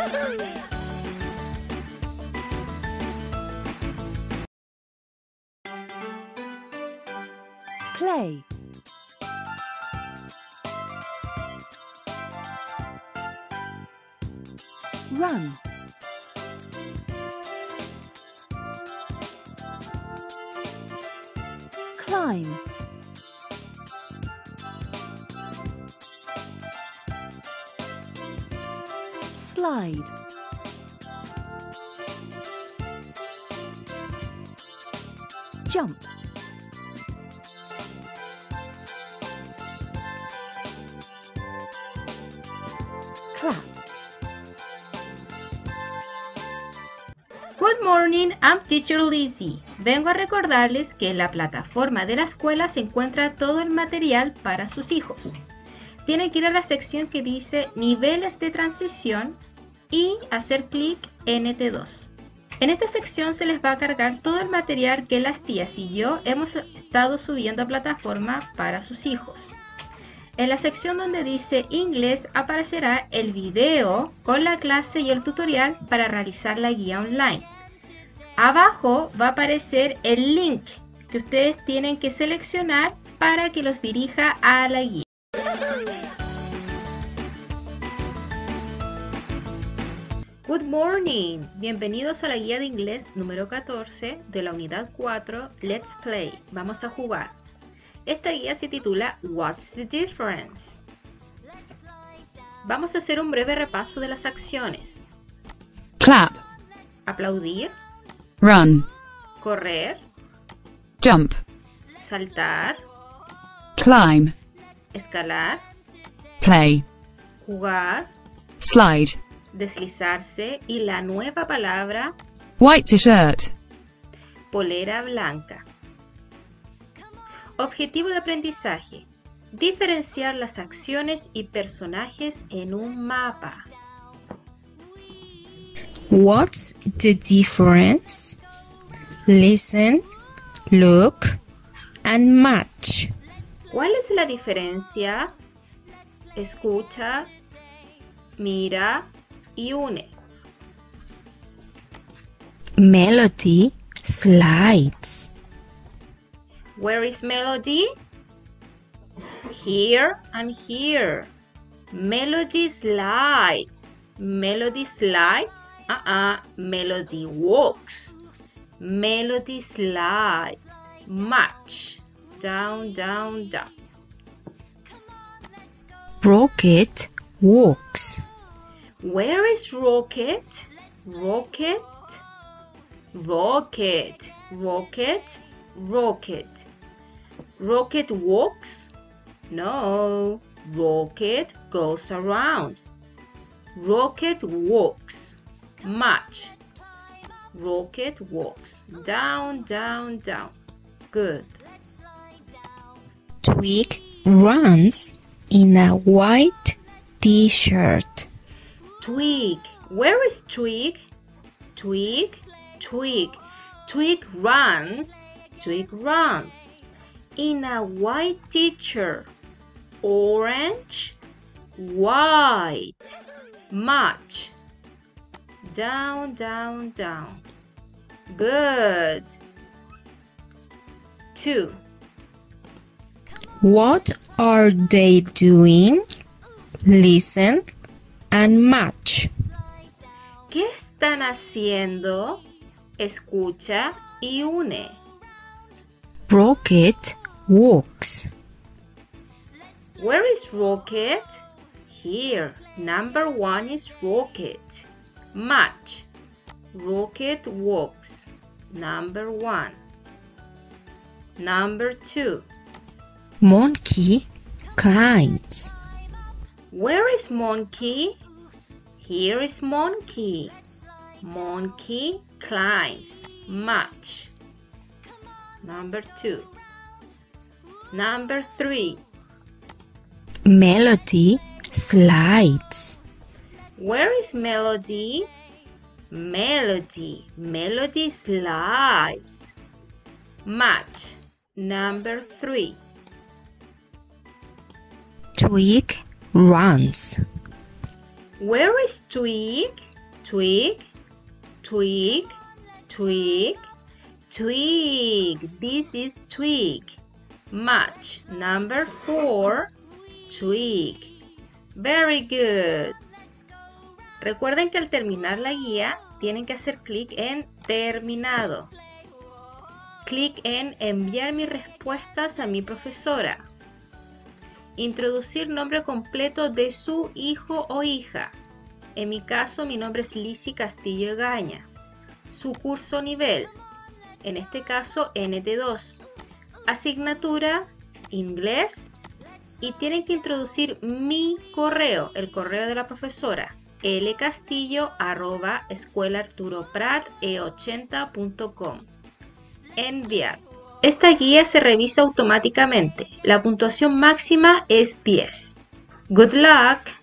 Play. Run. Climb. Slide. Jump. Clap. Good morning, I'm Teacher Lizzie. Vengo a recordarles que en la plataforma de la escuela se encuentra todo el material para sus hijos. Tienen que ir a la sección que dice Niveles de transición y hacer clic en NT2. En esta sección se les va a cargar todo el material que las tías y yo hemos estado subiendo a plataforma para sus hijos. En la sección donde dice Inglés aparecerá el video con la clase y el tutorial para realizar la guía online. Abajo va a aparecer el link que ustedes tienen que seleccionar para que los dirija a la guía. Good morning, bienvenidos a la guía de inglés número 14 de la unidad 4 Let's Play. Vamos a jugar. Esta guía se titula What's the Difference? Vamos a hacer un breve repaso de las acciones. Clap. Aplaudir. Run. Correr. Jump. Saltar. Climb. Escalar. Play. Jugar. Slide. Deslizarse. Y la nueva palabra, White t-shirt. polera blanca. Objetivo de aprendizaje. Diferenciar las acciones y personajes en un mapa. What's the difference? Listen, look, and match. ¿Cuál es la diferencia? Escucha, mira y une. Melody slides. Where is Melody? Here and here. Melody slides. Melody slides? Melody walks. Melody slides. March. Down, down, down. Rocket walks. Where is Rocket? Rocket. Rocket. Rocket. Rocket. Rocket walks? No. Rocket goes around. Rocket walks. March. Rocket walks. Down, down, down. Good. Twig runs in a white t-shirt. Twig. Where is Twig? Twig. Twig. Twig runs. Twig runs in a white t-shirt. Orange. White. March. Down, down, down. Good. 2. What are they doing? Listen and match. ¿Qué están haciendo? Escucha y une. Rocket walks. Where is Rocket? Here. Number 1 is Rocket. Match. Rocket walks. Number 1. Number 2. Monkey climbs. Where is Monkey? Here is Monkey. Monkey climbs. Match. Number 2. Number 3. Melody slides. Where is Melody? Melody. Melody slides. Match. Number 3. Twig runs. Where is Twig? Twig, twig, twig, twig. This is twig. Match. Number 4, twig. Very good. Recuerden que al terminar la guía tienen que hacer clic en terminado. Clic en enviar mis respuestas a mi profesora. Introducir nombre completo de su hijo o hija. En mi caso, mi nombre es Lizzy Castillo Egaña. Su curso nivel. En este caso, NT2. Asignatura, inglés. Y tienen que introducir mi correo, el correo de la profesora. lcastillo@escuelaarturoprat.e80.com. Enviar. Esta guía se revisa automáticamente. La puntuación máxima es 10. Good luck!